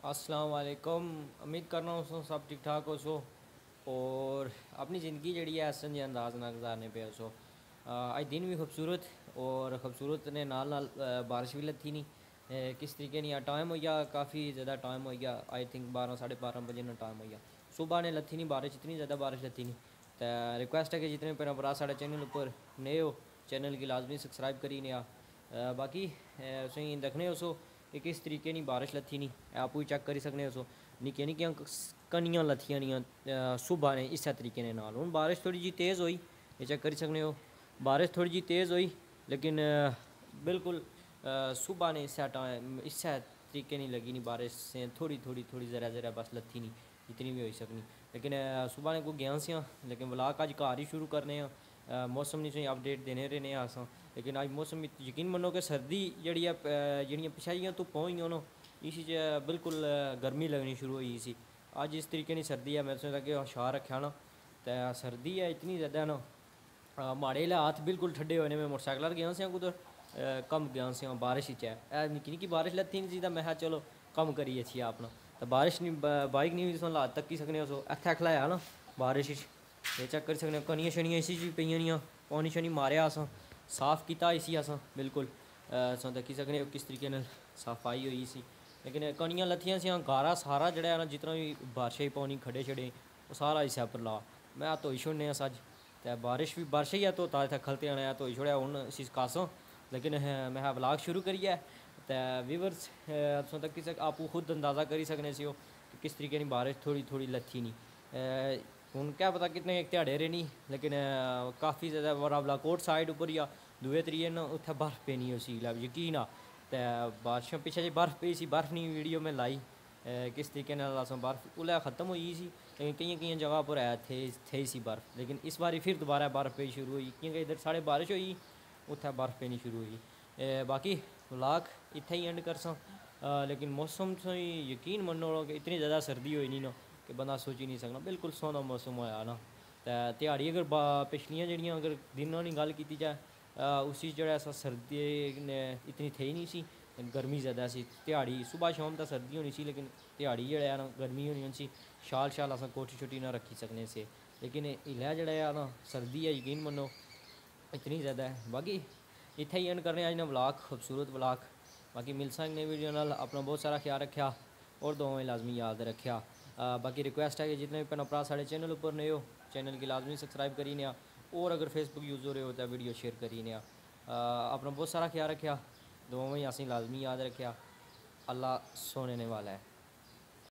अस्सलाम वालेकुम। उम्मीद करना हूँ सब ठीक ठाक हो सो और अपनी ज़िंदगी जड़ी है असन जे अंदाज ना गुजारने पे सो। अज दिन भी खूबसूरत और खूबसूरत ने नाल नाल बारिश भी लथी नहीं। किस तरीके नहीं टाइम हो गया, काफ़ी ज़्यादा टाइम हो गया। आई थिंक 12 साढ़े 12 बजे ना टाइम हो गया। सुबह ने लथी नहीं बारिश, इतनी ज़्यादा बारिश लथी नहीं। तो रिक्वेस्ट है कि जितने मेरा भरा साढ़े चैनल पर नए हो चैनल की लाजमी सब्सक्राइब करी ने बाकी तुम देखने हो सो कि किस तरीके की बारिश लथी नहीं। आपू चेक करी सकने हो सो निक्कियां निक्कियां कनियां लथियां नियां सुबह ने इस तरीके ने नाल हुण बारिश थोड़ी जी तेज़ हुई। ये चेक करी सकने हो बारिश थोड़ी जी तेज़ हुई लेकिन बिल्कुल सुबह ने इस टाइम इस तरीके नहीं लगी नहीं बारिश से थोड़ी थोड़ी थोड़ी ज़रा ज़रा बस लथी नहीं जितनी भी हो सकनी। लेकिन सुबह ने को गया से लेकिन व्लॉग अज घर ही शुरू करने मौसम नहीं अपडेट देने रहने अस। लेकिन अज मौसम यकीन मनो कि सर्दी जड़ी जड़ियाँ पिछाइयाँ धुप्पां होइयां न इस बिल्कुल गर्मी लगनी शुरू हुई सी। अज इस तरीके की सर्दी है मैं सोचा कि शार रखा ना तो सर्दी है इतनी ज़्यादा ना माड़े हाथ बिल्कुल ठंडे होने। मैं मोटरसाइकिल गया से कुछ कम गया से बारिश है निक्की निक्की बारिश लथी नहीं सी तो मैं चलो कम करिए अच्छी अपना तो बारिश नहीं बाइक नहीं हुई हालात तक्की सकने सो इत्थै खलाया ना बारिश ये चेक करी सकने कनियां शनियां इसी च पेइयां नियां पानी शानी मारेआ अस साफ किया इसी अस बिल्कुल अस तक्की सकने किस तरीके सफाई हुई सी। लेकिन कनियां लथियां सी गारा सारा जड़ा ना जितना भी बारिश पानी खड़े छड़े वो सारा इस पर ला मैं धोई छोड़ने अज तो बारिश भी बारिश ही धोता इतना खलते आने धोई छोड़िया हूँ इसी कासों। लेकिन मैं व्लॉग शुरू करिए तो व्यूवर्स तक आपू खुद अंदाज़ा करी सकने से कि किस तरीके की बारिश थोड़ी थोड़ी लथी नहीं हूँ क्या पता कितने एक ध्याड़े रहनी। लेकिन काफ़ी ज़्यादा रावलाकोट साइड उपर या दूए त्रिए न उत्थे बर्फ पेनी उसी यकीन आ तो बारिश पिछले जी बर्फ पी सी बर्फ नहीं वीडियो में लाई किस तरीके अस बर्फ उल्लै ख़त्म हुई सी। लेकिन कई जगह पर है थे सी बर्फ लेकिन इस बारी फिर दोबारा बर्फ पेनी शुरू हुई क्योंकि इधर साढ़े बारिश हुई उत्थे बर्फ पेनी शुरू हुई। बाकी व्लॉग इत्थे ही एंड करसा। लेकिन मौसम से यकीन मनो कि इतनी ज़्यादा सर्दी हुई नहीं ना कि बंदा सोची नहीं सकना बिल्कुल सोहना मौसम होया ना। तो ध्याड़ी अगर पिछलियां जड़ियाँ अगर दिनों की गल की जाए उसी जो सर्दी इतनी थी नहीं सी गर्मी ज़्यादा सी ध्याड़ी सुबह शाम तो सर्दी होनी सी लेकिन ध्याड़ी जड़ा ना गर्मी होनी सी शाल शाल अस कोठी छोटी ना रखी सकने से। लेकिन इल्लै जड़ा ना सर्दी है यकीन मनो इतनी ज़्यादा है। बाकी इत्थे ही एंड करने अज ना व्लॉग खूबसूरत व्लॉग बाकी मिल सकने वीडियो नाल अपना बहुत सारा ख्याल रखा और दुआएं लाजमी याद रखा। बाकी रिक्वेस्ट है कि जितने भी भैन भरा साढ़े चैनल पर नए हो चैनल की लाजमी सब्सक्राइब करी ने और अगर फेसबुक यूज़ हो रहे हो तो वीडियो शेयर करी ने अपना बहुत सारा ख्याल रखा दुआएं असें लाजमी याद रखा। अल्लाह सोने वाला है।